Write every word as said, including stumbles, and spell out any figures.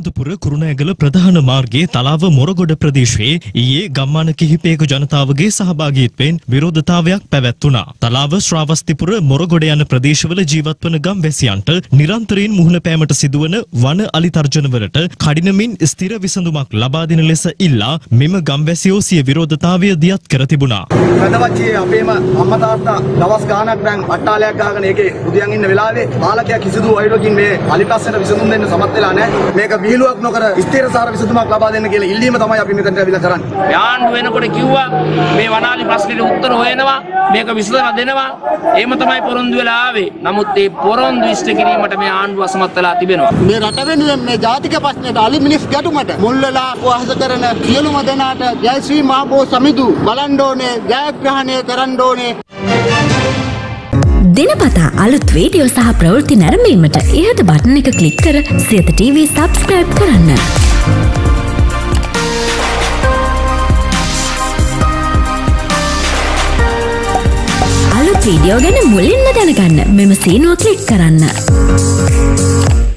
අනුරාධපුර කුරුණෑගල ප්‍රධාන මාර්ගයේ තලාව මොරගොඩ ප්‍රදේශයේ ඊයේ ගම්මාන කිහිපයක ජනතාවගේ සහභාගීත්වයෙන් විරෝධතාවයක් පැවැත්වුණා. තලාව ශ්‍රාවස්තිපුර මොරගොඩ යන ප්‍රදේශවල ජීවත් වන ගම්වැසියන්ට නිරන්තරයෙන් මුහුණ පෑමට සිදුවන වන අලි තර්ජනවලට කඩිනමින් ස්ථිර විසඳුමක් ලබා දෙන ලෙස ඉල්ලා මෙම ගම්වැසියෝ සිය විරෝධතාවය දියත් කර තිබුණා. වැදවච්චියේ අපේම අම්මා තාත්තා දවස් ගාණක් දැන් අට්ටාලයක් ගහගෙන ඒකේ උදයන් ඉන්න වෙලාවේ පාලකයා කිසිදු වෛරකින් මේ අලි ප්‍රශ්නෙට විසඳුම් දෙන්න සමත් වෙලා නැහැ. මේක විහිළුවක් නොකර ස්ථිරසාර විසඳුමක් ලබා දෙන්න කියලා ඉල්ලීම තමයි අපි මෙතනට ඇවිල්ලා කරන්නේ. යාන්ඩු වෙනකොට කිව්වා මේ වනාලි ප්‍රශ්නෙට උත්තර හොයනවා මේක විසඳලා දෙනවා. එහෙම තමයි පොරොන්දු වෙලා ආවේ. නමුත් මේ පොරොන්දු ඉෂ්ට කිරීමට මේ ආණ්ඩුව අසමත් වෙලා තිබෙනවා. මේ රට වෙනුවෙන් මේ ජාතික ප්‍රශ්නෙට අලි මිනිස් ගැටුමට මුල්ලලා උපවාස කරන සියලුම දෙනාට ජය ශ්‍රී මහබෝ සමිඳු බලන්න ඕනේ, ජයග්‍රහණය කරන්න ඕනේ. දිනපතා අලුත් වීඩියෝ සහ ප්‍රවෘත්ති නැරඹීමට ඉහත බටන් එක ක්ලික් කර සියත ටීවී සබ්ස්ක්‍රයිබ් කරන්න. අලුත් වීඩියෝ ගැන මුලින්ම දැනගන්න මෙම සීනුව ක්ලික් කරන්න.